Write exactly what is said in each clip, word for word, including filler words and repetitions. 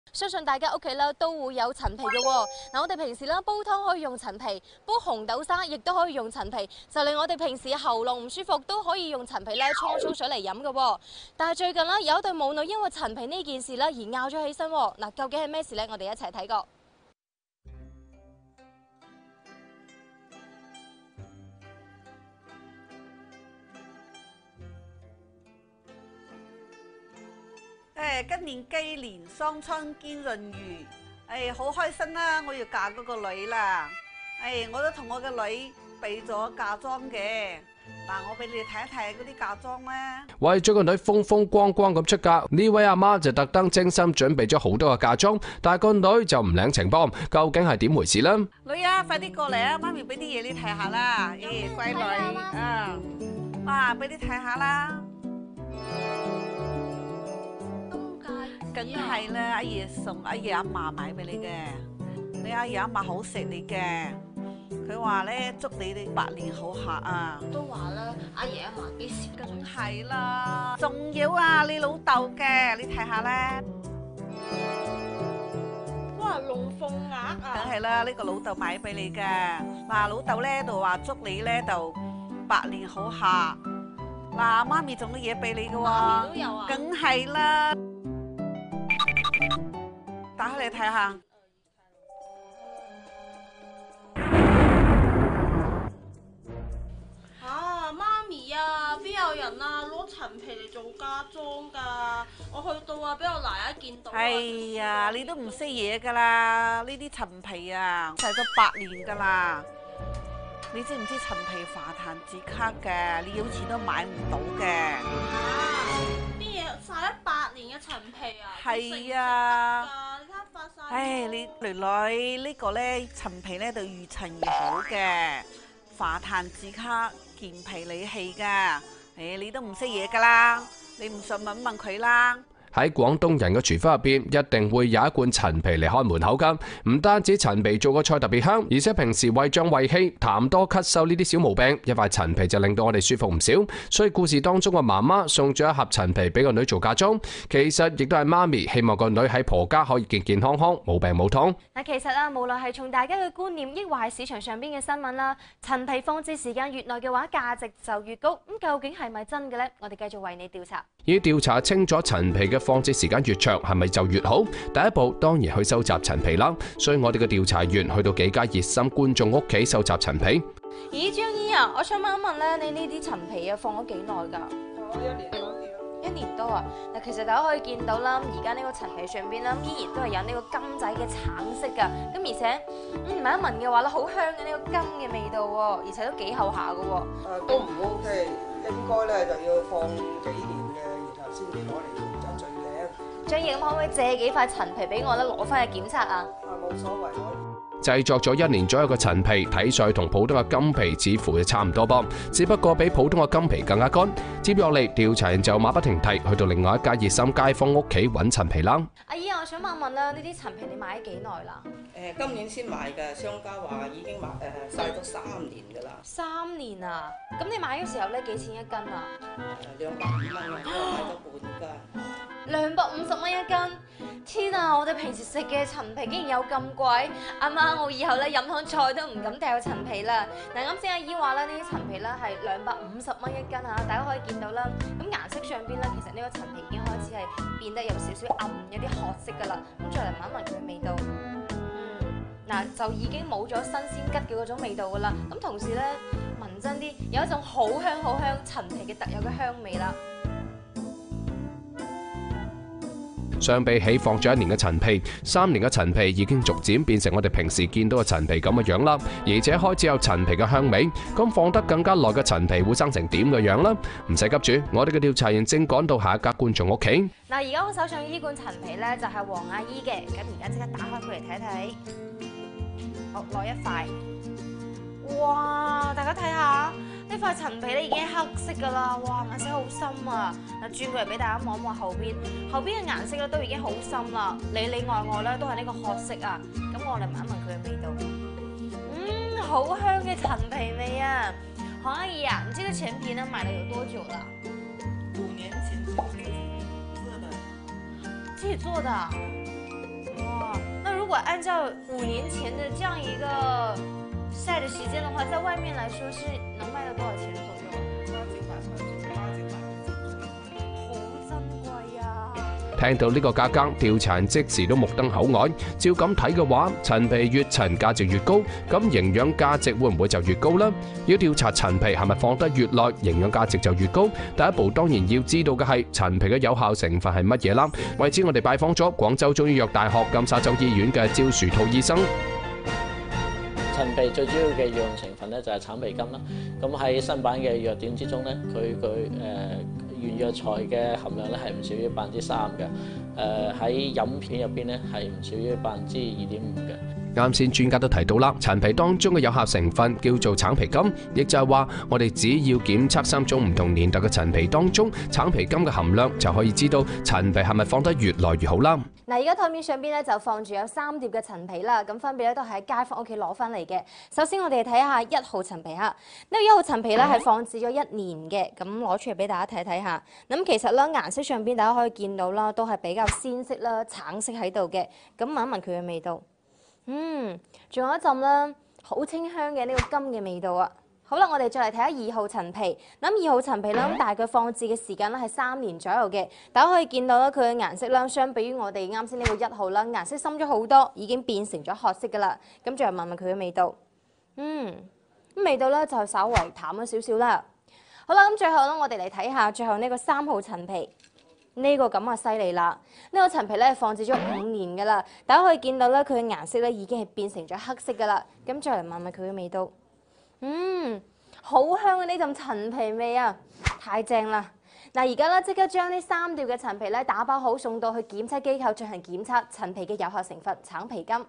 相信大家屋企咧都會有陳皮嘅喎。嗱，我哋平時咧煲湯可以用陳皮，煲紅豆沙亦都可以用陳皮，就令我哋平時喉嚨唔舒服都可以用陳皮咧沖一沖水嚟飲嘅喎。但係最近咧有一對母女因為陳皮呢件事咧而拗咗起身喎。嗱，究竟係咩事咧？我哋一齊睇過。 誒，今年雞年雙春兼閏月，誒好開心啦！我要嫁嗰個女啦，誒我都同我嘅女備咗嫁妝嘅，嗱我俾你哋睇一睇嗰啲嫁妝啦。 為咗個女風風光光咁出嫁，呢位阿媽就特登精心準備咗好多嘅嫁妝，但係個女就唔領情噃，究竟係點回事呢？ 女啊，快啲過嚟啊！媽咪俾啲嘢你睇下啦，誒乖女啊，哇俾你睇下啦。梗係啦，阿爺送阿爺阿嫲買俾你嘅，你阿爺阿嫲好錫你嘅，佢話咧祝你哋百年好合啊！ 都話啦，阿爺阿嫲幾時跟住係啦，仲有啊，你老豆嘅，你睇下咧， 哇龍鳳鈪啊！ 梗係啦，呢個老豆買俾你嘅，嗱老豆咧就話祝你咧就百年好合，嗱媽咪仲有嘢俾你嘅喎， 媽咪都有啊， 梗係啦。打開嚟睇下， 啊媽咪啊，邊有人啊攞陳皮嚟做嫁妝㗎？我去到啊，俾我奶奶見到啊。 哎呀，你都唔識嘢㗎啦！呢啲陳皮啊，曬咗百年㗎啦。你知唔知陳皮化痰止咳嘅？你有錢都買唔到嘅。 咩嘢曬一百年嘅陳皮啊？ 係啊。 你睇下發曬。 唉，你女女呢個咧陳皮咧就越陳越好嘅，化痰止咳、健脾理氣㗎。誒，你都唔識嘢㗎啦，你唔信問問佢啦。 喺廣東人嘅廚房入邊，一定會有一罐陳皮嚟開門口噶。唔單止陳皮做個菜特別香，而且平時胃脹胃氣、痰多咳嗽呢啲小毛病，一塊陳皮就令到我哋舒服唔少。所以故事當中嘅媽媽送咗一盒陳皮俾個女做嫁妝，其實亦都係媽咪希望個女喺婆家可以健健康康、冇病冇痛。 嗱，其實啊，無論係從大家嘅觀念，抑或係市場上邊嘅新聞啦，陳皮放置時間越耐嘅話，價值就越高。咁究竟係咪真嘅呢？我哋繼續為你調查。 要調查清楚陳皮嘅放置時間越長係咪就越好？第一步當然去收集陳皮啦。所以我哋嘅調查員去到幾家熱心觀眾屋企收集陳皮。 咦，張姨啊，我想問一問咧，你呢啲陳皮啊放咗幾耐㗎？ 我一年多啲咯。 一年多啊！嗱，其實大家可以見到啦，而家呢個陳皮上邊啦，依然都係有呢個金仔嘅橙色㗎。咁而且，嗯，聞一聞嘅話咧，好香嘅呢個金嘅味道喎，而且都幾厚下㗎喎。 誒都唔 OK，應該咧就要放幾年嘅，然後先至攞嚟就最靚。 張姨，咁可唔可以借幾塊陳皮俾我咧，攞翻去檢測啊？ 啊冇所謂，可以。 製作咗一年左右嘅陳皮，睇上去同普通嘅金皮似乎係差唔多噃，只不過比普通嘅金皮更加乾。接落嚟，調查人就馬不停蹄去到另外一家熱心街坊屋企揾陳皮啦。 阿姨啊，我想問問啦，呢啲陳皮你買咗幾耐啦？ 誒今年先買嘅，商家話已經買誒曬咗三年㗎啦。 三年啊！咁你買嘅時候咧幾錢一斤啊？ 誒兩百五蚊啊，我買咗半斤。 兩百五十蚊一斤，天啊！我哋平時食嘅陳皮竟然有咁貴，阿媽我以後咧飲湯菜都唔敢掉陳皮啦。嗱，啱先阿姨話咧，呢啲陳皮咧係兩百五十蚊一斤嚇，大家可以見到啦。咁顏色上邊咧，其實呢個陳皮已經開始係變得有少少暗，有啲褐色噶啦。咁再嚟聞一聞佢嘅味道，嗯，嗱就已經冇咗新鮮吉嘅嗰種味道噶啦。咁同時咧聞真啲，有一種好香好香陳皮嘅特有嘅香味啦。 相比起放咗一年嘅陳皮，三年嘅陳皮已經逐漸變成我哋平時見到嘅陳皮咁嘅樣啦，而且開始有陳皮嘅香味。咁放得更加耐嘅陳皮會生成點嘅樣啦？唔使急住，我哋嘅調查員正趕到下一家觀眾屋企。 嗱，而家我手上呢罐陳皮咧就係黃阿姨嘅，咁而家即刻打開佢嚟睇睇。好，攞一塊。哇！大家睇下呢塊陳皮咧已經黑色噶啦，哇，顏色好深啊！嗱，轉過嚟俾大家望一望後邊，後邊嘅顏色咧都已經好深啦，裏裏外外咧都係呢個褐色啊！咁我嚟聞一聞佢嘅味道，嗯，好香嘅陳皮味啊！黃阿姨啊，你這個陳皮呢買了有多久啦？ 五年前自己做的。 自己做的。 果按照五年前的這樣一個曬的時間的話，在外面來說是能賣到多少錢左右？好珍貴啊！ 聽到呢個價格，調查人即時都目瞪口呆。照咁睇嘅話，陳皮越陳價值越高，咁營養價值會唔會就越高呢？要調查陳皮係咪放得越耐，營養價值就越高。第一步當然要知道嘅係陳皮嘅有效成分係乜嘢啦。為此我哋拜訪咗廣州中醫藥大學金沙洲醫院嘅趙樹兔醫生。 陳皮最主要嘅藥用成分咧就係橙皮苷啦。咁喺新版嘅藥典之中咧，佢佢誒原藥材嘅含量咧係唔少於百分之三嘅。誒喺飲片入邊咧係唔少於百分之二點五嘅。 啱先專家都提到啦，陳皮當中嘅有效成分叫做橙皮苷，亦就係話我哋只要檢測三種唔同年代嘅陳皮當中橙皮苷嘅含量，就可以知道陳皮係咪放得越耐越好啦。 嗱，而家台面上邊咧就放住有三碟嘅陳皮啦，咁分別咧都係喺街坊屋企攞翻嚟嘅。首先我哋睇下一號陳皮哈，呢個一號陳皮咧係放置咗一年嘅，咁攞出嚟俾大家睇睇下。咁其實咧顏色上邊大家可以見到啦，都係比較鮮色啦、橙色喺度嘅。咁聞一聞佢嘅味道。嗯，仲有一陣啦，好清香嘅呢個柑嘅味道啊！好啦，我哋再嚟睇下二號陳皮。咁二號陳皮咧，咁大概放置嘅時間咧係三年左右嘅。大家可以見到咧，佢嘅顏色咧，相比於我哋啱先呢個一號啦，顏色深咗好多，已經變成咗褐色噶啦。咁再嚟聞聞佢嘅味道，嗯，咁味道咧就稍為淡咗少少啦。好啦，咁最後咧，我哋嚟睇下最後呢個三號陳皮。呢個咁啊犀利啦！呢個陳皮咧放置咗五年㗎啦，大家可以見到咧佢嘅顏色咧已經係變成咗黑色㗎啦。咁再嚟聞聞佢嘅味道，嗯，好香嘅呢陣陳皮味啊，太正啦！嗱，而家咧即刻將呢三碟嘅陳皮咧打包好，送到去檢測機構進行檢測，陳皮嘅有效成分橙皮苷。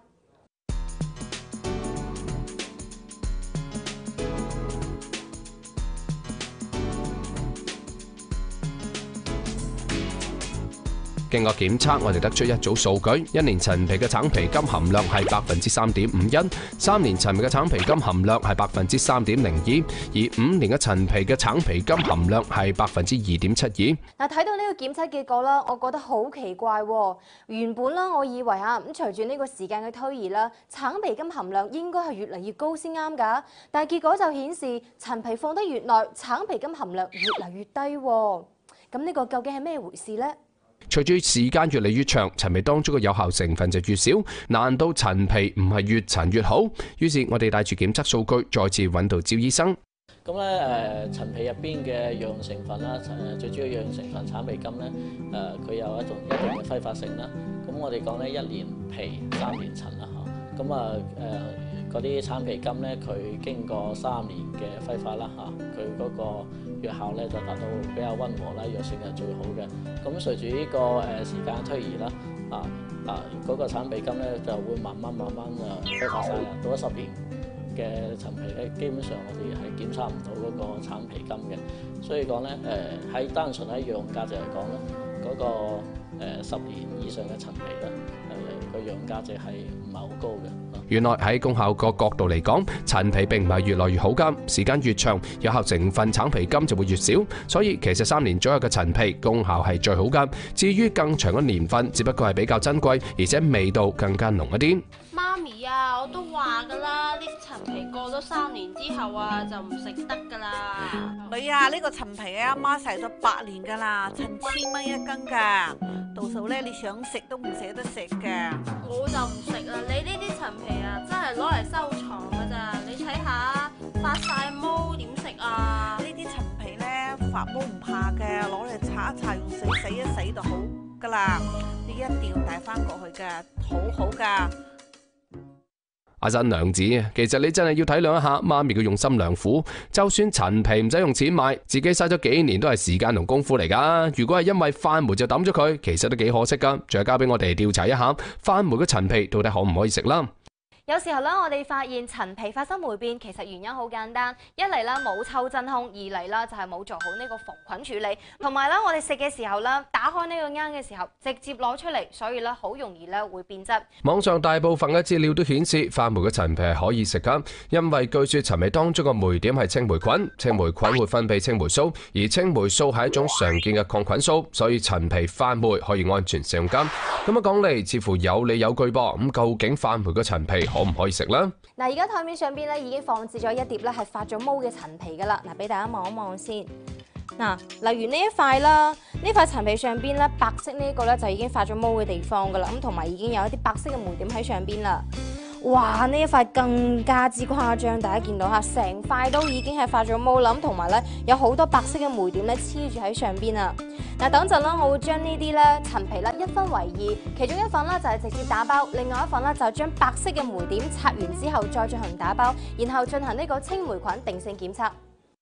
經過檢測，我哋得出一組數據：一年陳皮嘅橙皮苷含量係百分之三點五一，三年陳皮嘅橙皮苷含量係百分之三點零二，而五年嘅陳皮嘅橙皮苷含量係百分之二點七二。 嗱，睇到呢個檢測結果啦，我覺得好奇怪喎。原本啦，我以為啊，咁隨住呢個時間嘅推移啦，橙皮苷含量應該係越嚟越高先啱㗎，但係結果就顯示陳皮放得越耐，橙皮苷含量越嚟越低喎。咁呢個究竟係咩回事呢？ 隨住時間越嚟越長，陳皮當中嘅有效成分就越少。難道陳皮唔係越陳越好？於是我哋帶住檢測數據，再次揾到趙醫生。 咁咧誒，陳皮入邊嘅藥用成分啦，誒最主要藥用成分橙皮苷咧，誒佢有一種一定嘅揮發性啦。咁我哋講咧一年皮三年陳啦嚇。咁啊誒嗰啲橙皮苷咧，佢經過三年嘅揮發啦嚇，佢嗰個藥效咧就達到比較溫和啦，藥性係最好嘅。咁隨住呢個誒時間推移啦，啊啊嗰個橙皮苷咧就會慢慢慢慢啊揮發晒啦。到咗十年嘅陳皮咧，基本上我哋係檢測唔到嗰個橙皮苷嘅。所以講咧誒喺單純喺藥用價值嚟講咧，嗰個誒十年以上嘅陳皮咧誒個藥用價值係唔係好高嘅。 原來喺功效個角度嚟講，陳皮並唔係越來越好㗎，時間越長，有效成分橙皮苷就會越少，所以其實三年左右嘅陳皮功效係最好㗎。至於更長嘅年份，只不過係比較珍貴，而且味道更加濃一啲。 媽咪啊，我都話㗎啦，呢啲陳皮過咗三年之後啊，就唔食得㗎啦。 女啊，呢個陳皮啊，阿媽洗咗八年㗎啦，成千蚊一斤㗎，到時候咧你想食都唔捨得食㗎。 我就唔食啦，你呢啲陳皮啊，真係攞嚟收藏㗎咋？你睇下發晒毛點食啊？ 呢啲陳皮咧發毛唔怕嘅，攞嚟擦一擦，用水洗一洗就好㗎啦。你一定要帶翻過去㗎，好好㗎。 阿新娘子，其實你真係要體諒一下媽咪嘅用心良苦。就算陳皮唔使用錢買，自己嘥咗幾年都係時間同功夫嚟噶。如果係因為番梅就抌咗佢，其實都幾可惜噶。仲係交俾我哋調查一下番梅嘅陳皮到底可唔可以食啦。 有時候咧，我哋發現陳皮發生霉變，其實原因好簡單，一嚟啦冇抽真空，二嚟啦就係冇做好呢個防菌處理，同埋啦我哋食嘅時候啦，打開呢個罌嘅時候直接攞出嚟，所以咧好容易咧會變質。 網上大部分嘅資料都顯示發霉嘅陳皮係可以食㗎，因為據說陳皮當中嘅霉點係青霉菌，青霉菌會分泌青霉素，而青霉素係一種常見嘅抗菌素，所以陳皮發霉可以安全食用㗎。咁樣講嚟，似乎有理有據噃。咁究竟發霉嘅陳皮可唔可以食呢？ 嗱，而家台面上邊咧已經放置咗一碟咧係發咗毛嘅陳皮噶啦，嗱，俾大家望一望先。嗱，例如呢一塊啦，呢塊陳皮上邊咧白色呢一個咧就已經發咗毛嘅地方噶啦，咁同埋已經有一啲白色嘅霉點喺上邊啦。哇！呢一塊更加之誇張，大家見到嚇，成塊都已經係發咗毛啦，同埋咧有好多白色嘅霉點咧黐住喺上邊啊！嗱，等陣啦，我會將呢啲咧陳皮咧一分為二，其中一份咧就係直接打包，另外一份咧就係將白色嘅霉點拆完之後再進行打包，然後進行呢個青霉菌定性檢測。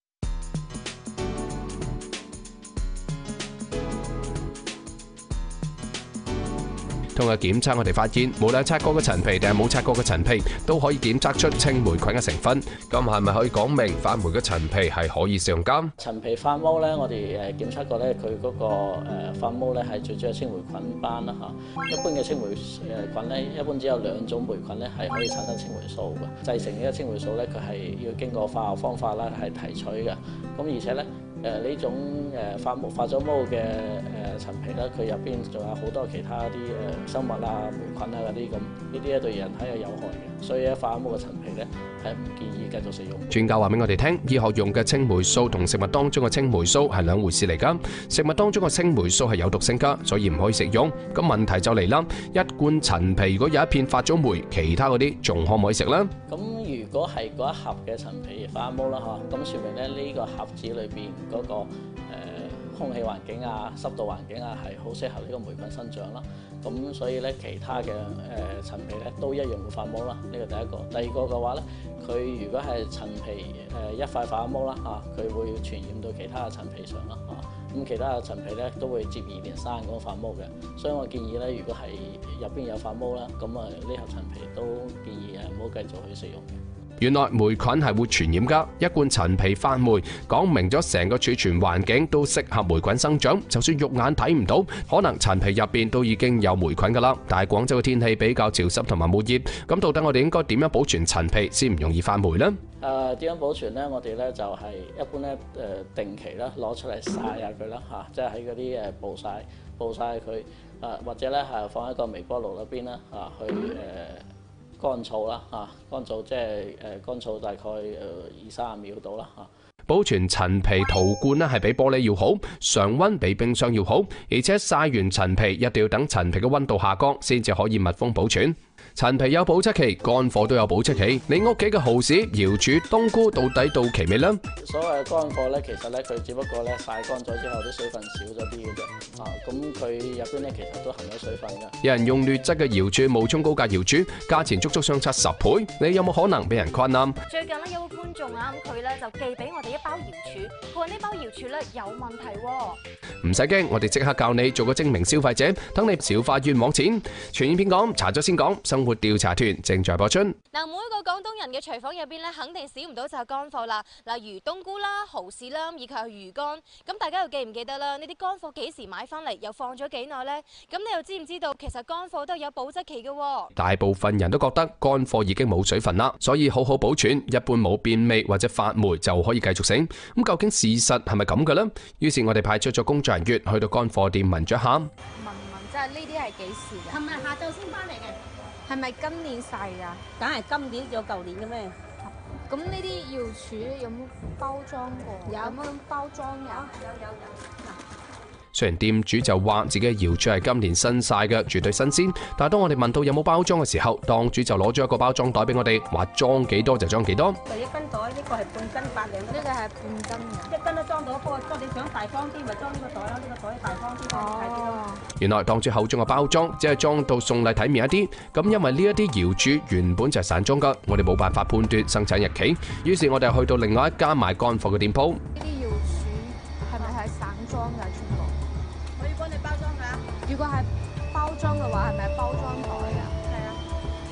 通過檢測，我哋發現無論拆過嘅陳皮定係冇拆過嘅陳皮，都可以檢測出青霉菌嘅成分。咁係咪可以講明發霉嘅陳皮係可以食用㗎？ 陳皮發毛咧，我哋誒檢測過咧，佢嗰個誒發毛咧係最主要青霉菌斑啦嚇。一般嘅青霉誒菌咧，一般只有兩種霉菌咧係可以產生青霉素嘅。製成呢個青霉素咧，佢係要經過化學方法啦係提取嘅。咁而且咧。誒呢、呃、種誒發毛發咗毛嘅誒、呃、陳皮咧，佢入邊仲有好多其他啲誒、呃、生物啊、霉菌啊嗰啲咁，呢啲咧對人體係有害嘅，所以咧發毛嘅陳皮咧係唔建議繼續食用。 專家話俾我哋聽，醫學用嘅青霉素同食物當中嘅青霉素係兩回事嚟㗎。食物當中嘅青霉素係有毒性㗎，所以唔可以食用。咁問題就嚟啦，一罐陳皮如果有一片發咗霉，其他嗰啲仲可唔可以食咧？咁如果係嗰一盒嘅陳皮發毛啦嚇，咁説明咧呢個盒子裏邊嗰個誒空氣環境啊、濕度環境啊係好適合呢個霉菌生長啦。咁所以咧其他嘅誒陳皮咧都一樣會發毛啦。呢個第一個。第二個嘅話咧，佢如果係陳皮誒一塊發毛啦嚇，佢會傳染到其他嘅陳皮上啦嚇。咁其他嘅陳皮咧都會接二連三咁發毛嘅。所以我建議咧，如果係入邊有發毛啦，咁啊呢盒陳皮都建議誒唔好繼續去食用嘅。 原來霉菌係會傳染㗎，一罐陳皮發霉，講明咗成個儲存環境都適合霉菌生長，就算肉眼睇唔到，可能陳皮入邊都已經有霉菌㗎啦。但係廣州嘅天氣比較潮濕同埋悶熱，咁到底我哋應該點樣保存陳皮先唔容易發霉呢？ 誒點樣保存呢？我哋咧就係一般咧誒定期啦，攞出嚟曬下佢啦嚇，即係喺嗰啲誒暴曬暴曬佢誒，或者咧係放喺個微波爐嗰邊啦嚇去誒。乾燥啦嚇，乾燥即係誒乾燥大概誒二三十秒到啦嚇。保存陳皮陶罐咧係比玻璃要好，常溫比冰箱要好，而且曬完陳皮一定要等陳皮嘅溫度下降先至可以密封保存。陳皮有保質期，乾貨都有保質期。你屋企嘅蠔豉、瑤柱、冬菇到底到期未呢？所謂乾貨咧，其實咧佢只不過咧曬乾咗之後啲水分少咗啲嘅啫。啊，咁佢入邊咧其實都含有水分嘅。有人用劣質嘅瑤柱冒充高價瑤柱，價錢足足相差十倍。你有冇可能俾人困啊？ 最近咧有個觀眾啊，咁佢咧就寄俾我哋一包瑤柱，佢話呢包瑤柱咧有問題喎。 唔使驚，我哋即刻教你做個精明消費者，等你少花冤枉錢。全片講，查咗先講。生活調查團正在播出。 嗱，每一個廣東人嘅廚房入邊咧，肯定少唔到就係乾貨啦。例如冬菇啦、蠔豉啦，以及係魚乾。咁大家又記唔記得啦？呢啲乾貨幾時買翻嚟，又放咗幾耐呢？咁你又知唔知道其實乾貨都有保質期嘅？ 大部分人都覺得乾貨已經冇水分啦，所以好好保存，一般冇變味或者發霉就可以繼續食。咁究竟事實係咪咁嘅呢？於是我哋派出咗工作人員去到乾貨店問咗下。問問，即係呢啲係幾時嘅？ 琴日下晝先翻嚟嘅。 係咪今年曬㗎？ 梗係今年有舊年嘅咩？ 咁呢啲瑤柱有冇包裝過？有冇包裝㗎？ 有有有。 雖然店主就話自己嘅瑤柱係今年新曬嘅，絕對新鮮，但係當我哋問到有冇包裝嘅時候，檔主就攞咗一個包裝袋俾我哋，話裝幾多就裝幾多。 就一斤袋，呢個係半斤八兩。 呢個係半斤嘅。 一斤都裝到，不過裝你想大方啲，咪裝呢個袋咯。呢個袋大方啲，大啲咯。 原來檔主口中嘅包裝只係裝到送禮體面一啲，咁因為呢一啲瑤柱原本就係散裝㗎，我哋冇辦法判斷生產日期，於是我哋去到另外一間賣乾貨嘅店鋪。 呢啲瑤柱係咪係散裝㗎？全部？ 我要幫你包裝㗎。 如果係包裝嘅話，係咪包裝袋㗎？ 係啊。 知唔知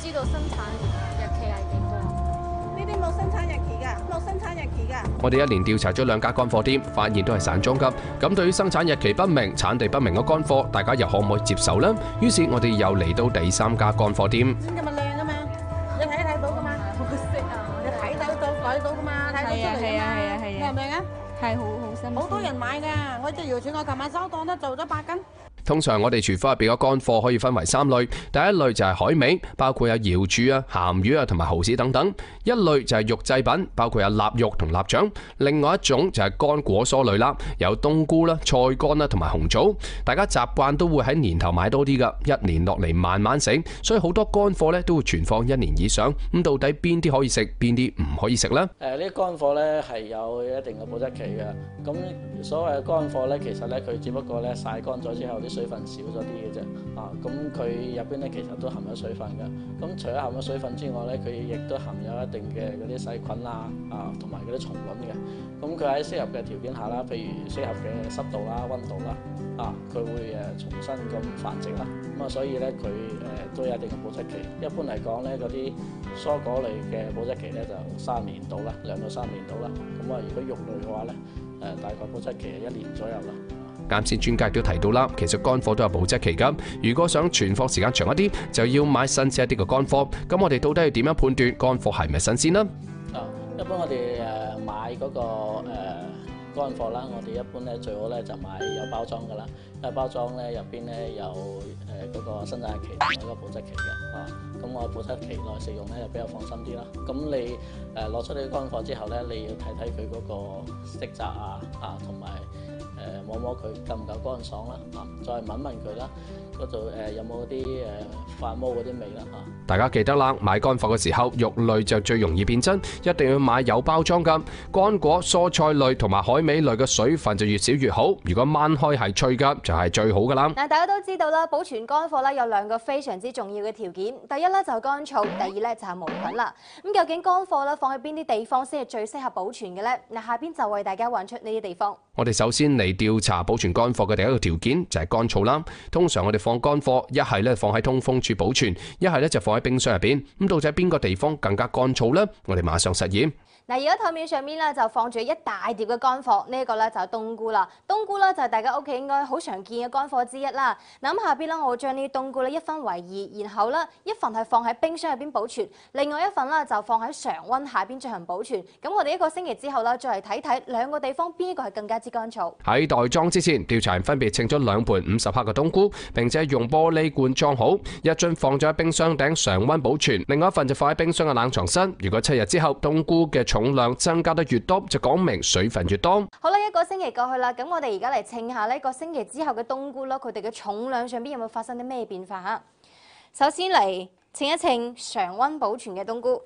知道生產日期係幾多？ 呢啲冇生產日期㗎，冇生產日期㗎。 我哋一連調查咗兩家乾貨店，發現都係散裝㗎。咁對於生產日期不明、產地不明嘅乾貨，大家又可唔可以接受呢？於是，我哋又嚟到第三家乾貨店。 先咁咪靚㗎嘛，你睇睇到㗎嘛？ 好識啊！ 你睇到到睇到㗎嘛？睇到出嚟㗎嘛？ 係啊係啊係啊係啊靚唔靚啊？ 係好好新鮮。 好多人買㗎，我隻瑤柱我琴晚收檔都做咗八斤。 通常我哋廚房入邊嘅乾貨可以分為三類，第一類就係海味，包括有瑤柱啊、鹹魚啊同埋蠔豉等等；一類就係肉製品，包括有臘肉同臘腸；另外一種就係乾果蔬類啦，有冬菇啦、菜乾啦同埋紅棗。大家習慣都會喺年頭買多啲噶，一年落嚟慢慢食，所以好多乾貨咧都會存放一年以上。咁到底邊啲可以食，邊啲唔可以食呢？ 誒呢啲乾貨咧係有一定嘅保質期嘅。咁所謂嘅乾貨咧，其實咧佢只不過咧曬乾咗之後啲水分少咗啲嘅啫，啊，咁佢入邊咧其實都含有水分嘅。咁除咗含有水分之外咧，佢亦都含有一定嘅嗰啲細菌啦，啊，同埋嗰啲蟲卵嘅。咁佢喺適合嘅條件下啦，譬如適合嘅濕度啦、溫度啦，啊，佢會誒重新咁繁殖啦。咁啊，所以咧佢誒都有一定嘅保質期。一般嚟講咧，嗰啲蔬果類嘅保質期咧就三年到啦，兩到三年到啦。咁啊，如果肉類嘅話咧，誒大概保質期係一年左右啦。 啱先專家亦都提到啦，其實乾貨都有保質期㗎。如果想存貨時間長一啲，就要買新鮮一啲嘅乾貨。咁我哋到底要點樣判斷乾貨係咪新鮮呢？ 啊，一般我哋誒買嗰個誒乾貨啦，我哋一般咧最好咧就買有包裝㗎啦，因為包裝咧入邊咧有誒嗰個生產日期同埋一個保質期嘅，啊，咁我保質期內食用咧就比較放心啲啦。咁你誒攞出你啲乾貨之後咧，你要睇睇佢嗰個色澤啊，啊同埋。誒摸摸佢夠唔夠乾爽啦，啊，再聞聞佢啦，嗰度誒有冇啲誒發毛嗰啲味啦嚇。 大家記得啦，買乾貨嘅時候，肉類就最容易變質，一定要買有包裝㗎。乾果、蔬菜類同埋海味類嘅水分就越少越好。如果掹開係脆㗎，就係最好㗎啦。 嗱，大家都知道啦，保存乾貨咧有兩個非常之重要嘅條件，第一咧就係乾燥，第二咧就係無菌啦。咁究竟乾貨咧放喺邊啲地方先係最適合保存嘅咧？嗱，下邊就為大家揾出呢啲地方。 我哋首先嚟調查保存乾貨嘅第一個條件就係乾燥啦。通常我哋放乾貨，一係咧放喺通風處保存，一係咧就放喺冰箱入邊。咁到底邊個地方更加乾燥呢？我哋馬上實驗。 嗱，而家台面上面咧就放住一大碟嘅乾貨，呢、這、一個咧就係冬菇啦。冬菇咧就係大家屋企應該好常見嘅乾貨之一啦。嗱，咁下邊咧我會將呢啲冬菇咧一分為二，然後咧一份係放喺冰箱入邊保存，另外一份咧就放喺常溫下邊進行保存。咁我哋一個星期之後咧再嚟睇睇兩個地方邊一個係更加之乾燥。 喺袋裝之前，調查人分別稱咗兩盤五十克嘅冬菇，並且用玻璃罐裝好，一樽放咗喺冰箱頂常溫保存，另外一份就放喺冰箱嘅冷藏室。如果七日之後冬菇嘅重量增加得越多，就講明水分越多。 好啦，一個星期過去啦，咁我哋而家嚟稱下呢一個星期之後嘅冬菇啦，佢哋嘅重量上邊有冇發生啲咩變化嚇？首先嚟稱一稱常溫保存嘅冬菇。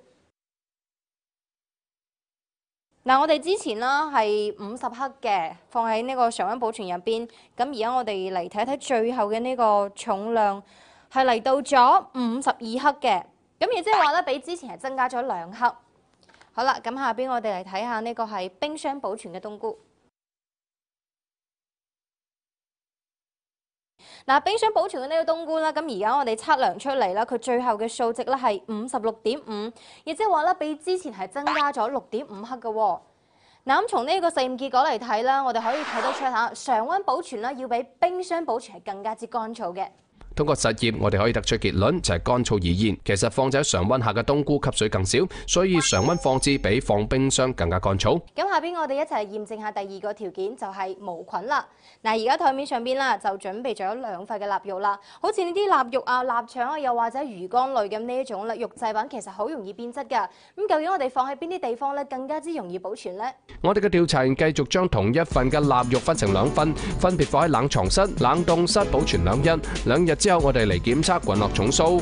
嗱，我哋之前啦係五十克嘅，放喺呢個常溫保存入邊。咁而家我哋嚟睇睇最後嘅呢個重量係嚟到咗五十二克嘅。咁亦即係話咧，比之前係增加咗兩克。好啦，咁下邊我哋嚟睇下呢個係冰箱保存嘅冬菇。嗱，冰箱保存嘅呢個冬菇啦，咁而家我哋測量出嚟啦，佢最後嘅數值咧係五十六點五，亦即係話咧比之前係增加咗六點五克嘅喎。嗱，咁從呢個實驗結果嚟睇啦，我哋可以睇得出嚇，常溫保存啦要比冰箱保存係更加之乾燥嘅。 通過實驗，我哋可以得出結論，就係乾燥而言，其實放喺常溫下嘅冬菇吸水更少，所以常溫放置比放冰箱更加乾燥。咁下邊我哋一齊驗證下第二個條件，就係無菌啦。嗱，而家台面上邊啦，就準備咗兩塊嘅臘肉啦。好似呢啲臘肉啊、臘腸啊，又或者魚乾類嘅呢一種咧肉製品，其實好容易變質㗎。咁究竟我哋放喺邊啲地方咧，更加之容易保存呢？我哋嘅調查員繼續將同一份嘅臘肉分成兩份，分別放喺冷藏室、冷凍室保存兩日，兩日之後我哋嚟檢測滾落重數。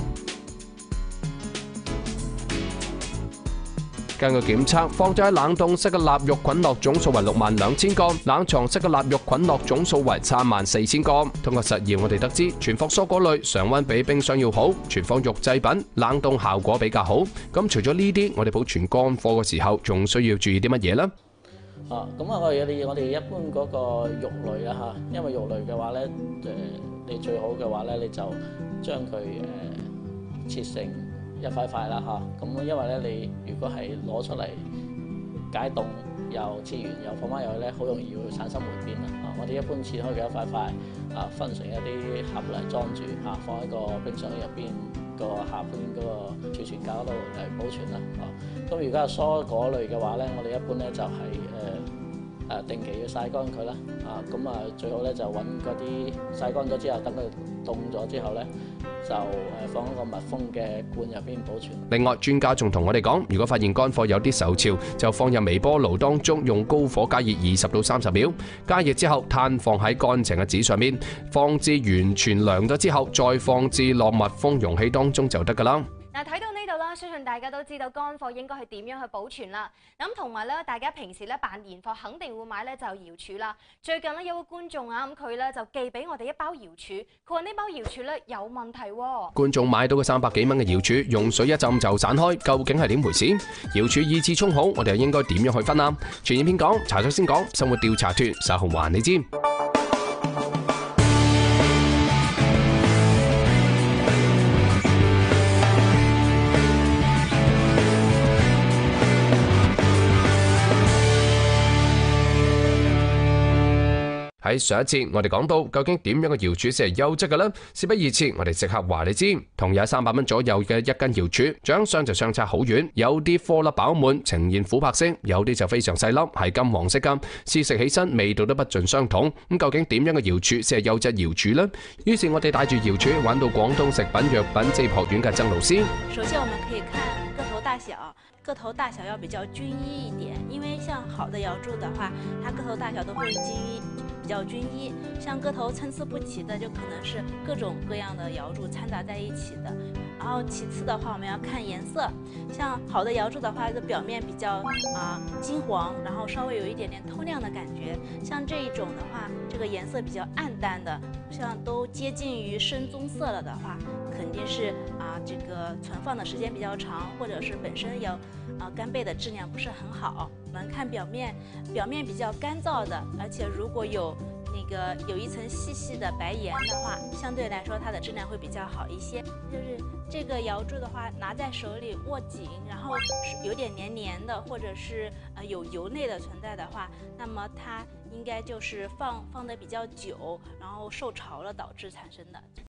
根據檢測，放咗喺冷凍室嘅臘肉滾落總數為六萬兩千個，冷藏室嘅臘肉滾落總數為三萬四千個。通過實驗，我哋得知存放蔬果類常溫比冰箱要好，存放肉製品冷凍效果比較好。咁除咗呢啲，我哋保存乾貨嘅時候，仲需要注意啲乜嘢呢？ 啊，咁啊，我哋我哋一般嗰個肉類啊嚇，因為肉類嘅話咧，誒你最好嘅話咧，你就將佢誒切成誒一塊塊啦嚇。咁因為咧，你如果係攞出嚟解凍又切完又放翻入去咧，好容易會產生霉變啦。啊，我哋一般切開嘅一塊塊啊，分成一啲盒嚟裝住嚇，放喺個冰箱入邊個下邊嗰個儲存架嗰度嚟保存啦。啊，咁如果係蔬果類嘅話咧，我哋一般咧就係、是、誒。呃誒定期要曬乾佢啦，啊咁啊最好咧就揾嗰啲曬乾咗之後，等佢凍咗之後咧，就誒放喺個密封嘅罐入邊保存。 另外，專家仲同我哋講，如果發現乾貨有啲受潮，就放入微波爐當中，用高火加熱二十到三十秒，加熱之後攤放喺乾淨嘅紙上面，放置完全涼咗之後，再放置落密封容器當中就得㗎啦。 嗱，睇到呢度啦，相信大家都知道乾貨應該係點樣去保存啦。咁同埋咧，大家平時咧辦年貨肯定會買咧就瑤柱啦。最近咧有個觀眾啊，咁佢咧就寄俾我哋一包瑤柱，佢話呢包瑤柱咧有問題喎。 觀眾買到嘅三百幾蚊嘅瑤柱，用水一浸就散開，究竟係點回事？瑤柱二次沖好，我哋又應該點樣去分啊？全影片講，查咗先講，生活調查團稍後還你知。喺上一節我哋講到究竟點樣嘅瑤柱先係優質嘅呢？事不宜遲，我哋即刻話你知。同樣三百蚊左右嘅一斤瑤柱，長相就相差好遠，有啲顆粒飽滿，呈現琥珀色；有啲就非常細粒，係金黃色㗎。試食起身味道都不盡相同。咁究竟點樣嘅瑤柱先係優質瑤柱呢？於是我哋帶住瑤柱玩到廣東食品藥品職業學院嘅曾老師。 首先我們可以看個頭大小，個頭大小要比較均一一點，因為像好的瑤柱的話，它個頭大小都會均一。比較均一，像個頭參差不齊的，就可能是各種各樣的瑤柱摻雜在一起的。然後其次的話，我們要看顏色，像好的瑤柱的話，這表面比較啊、呃、金黃，然後稍微有一點點透亮的感覺。像這一種的話，這個顏色比較暗淡的，像都接近於深棕色了的話，肯定是啊、呃、這個存放的時間比較長，或者是本身有啊、呃、干貝的質量不是很好。我們看表面，表面比較乾燥的，而且如果有那個有一層細細的白鹽的話，相對來說它的質量會比較好一些。就是這個瑤柱的話，拿在手裏握緊，然後有點黏黏的，或者是呃有油類的存在的話，那麼它應該就是放放得比較久，然後受潮了導致產生的。